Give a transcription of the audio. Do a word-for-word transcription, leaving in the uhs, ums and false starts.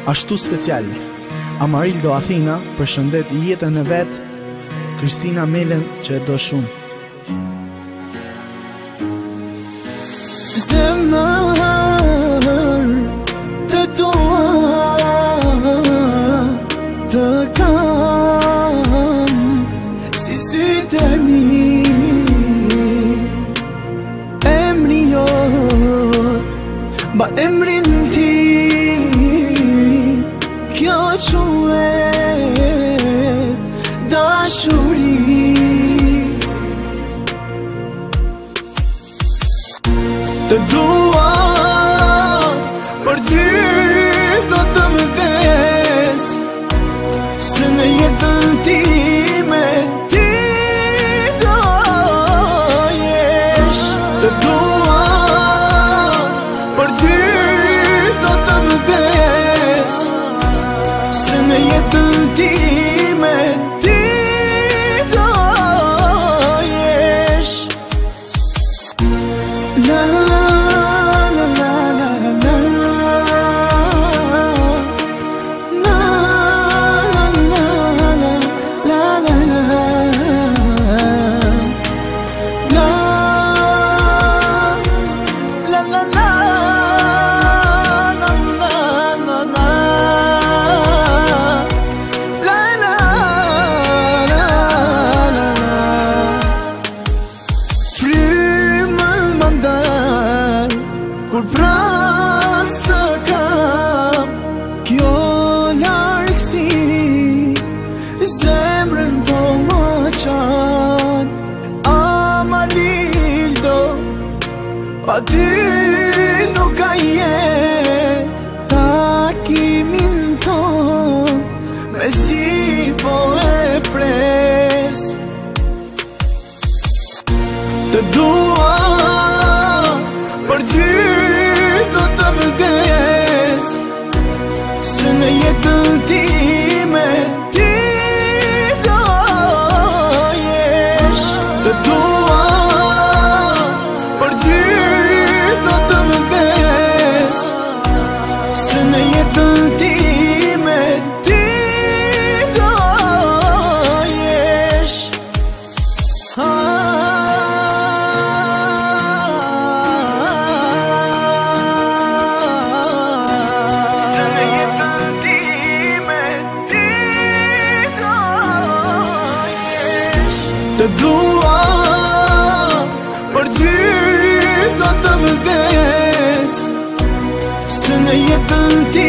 ashtu special. Amarildo Athina përshëndet jetën e vet, Kristina Melen që e do shumë. Zemër të dua të kam si sytë e mi, emri jot ba emrin ti, kjo quhet dashuri. Të dua për ty do të vdes, se në jetën time ti do jesh. Të dua për ty do të vdes, se në jetën time ti do jesh. La kur prasë kam kjo largësi, zemrën po më qanë. Amarildo, pa ty nuk ka jetë, takimin ton me si po e pres. Të dua për ty do të vdes, se në jetën time ti do jesh. Të dua për ty do të vdes, se në jetën time ti do jesh. Të dua për ty do të vdes, se në jetën time